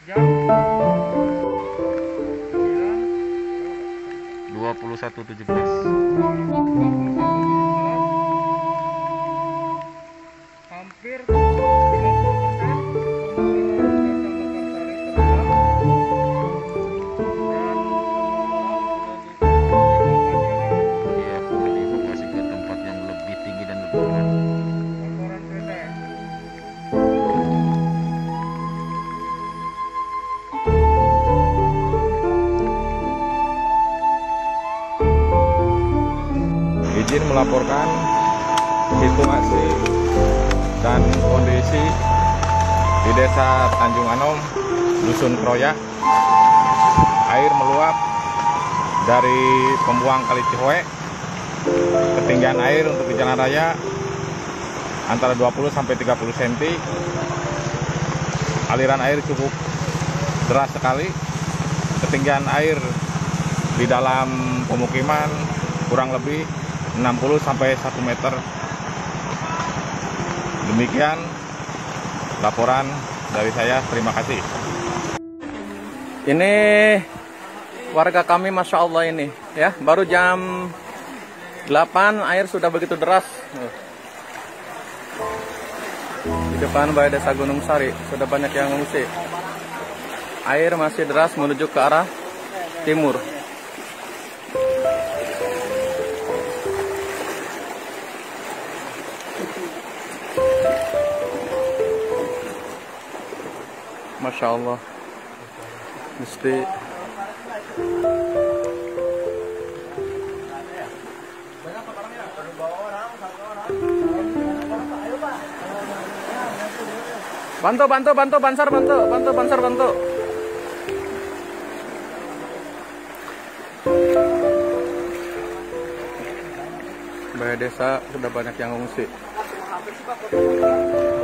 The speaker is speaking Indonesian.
Jam 21.17. hampir 50% Dia sudah dievakuasi ke tempat yang lebih tinggi dan lebih aman. laporan kereta. Izin melaporkan situasi dan kondisi di Desa Tanjung Anom, Dusun Kroyak. Air meluap dari pembuang Kali Cihoe. Ketinggian air untuk di jalan raya antara 20 sampai 30 cm. Aliran air cukup deras sekali. Ketinggian air di dalam pemukiman kurang lebih 60 sampai 1 meter. Demikian laporan dari saya. Terima kasih. Ini warga kami, Masya Allah ini ya, baru jam 8 air sudah begitu deras. Di depan Balai Desa Gunung Sari sudah banyak yang mengungsi. Air masih deras menuju ke arah timur. Masya Allah, mesti bantu Bansar, bantu. Balai desa sudah banyak yang mengungsi.